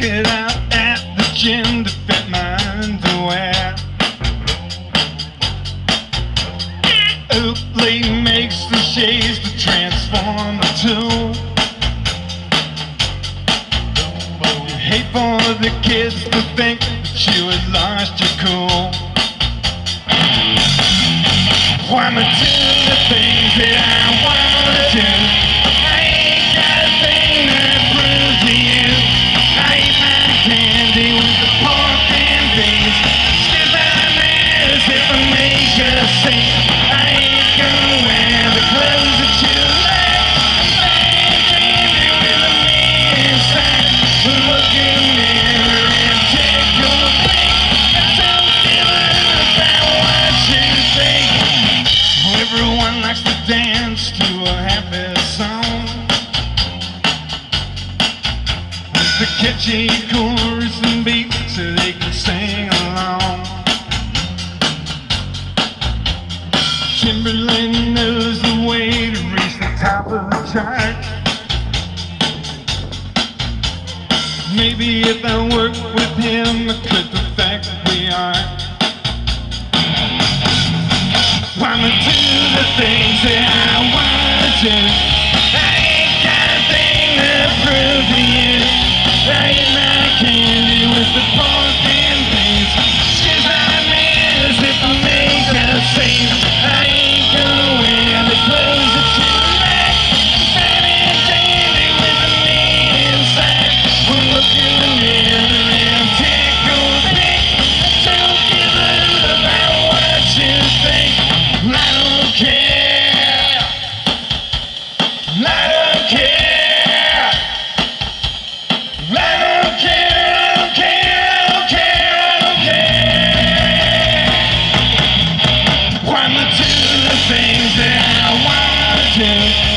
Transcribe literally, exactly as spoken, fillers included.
it out at the gym to fit my underwear. Oakley makes the shades to transform the two. You hate for the kids to think that you had lost your cool. Wanna do the things that I wanna do. I ain't got a thing to prove to you. I eat my candy with the pork and beans. Skip my manners if I make a scene. I ain't gonna wear the clothes that you like. I'm candy with a mean inside. Look in the mirror and take your pick. Don't give a about what you think. Everyone likes to dance to a happy song with the catchy chorus and beat so they can sing along. Timberland knows the way to reach the top of the chart. Maybe if I worked with him I could perfect the art. Wanna do the things that I wanna do. I ain't got a thing to prove to you. I eat my candy with the pork and beans. Excuse my manners if I make a scene. I ain't gonna wear the clothes that you like. Baby, candy with a mean inside. We'll look in the mirror and take your pick. Don't give a about what you think. I don't care. I don't care. I don't care. I don't care. I don't care. I don't care. Wanna do the things that I wanna do.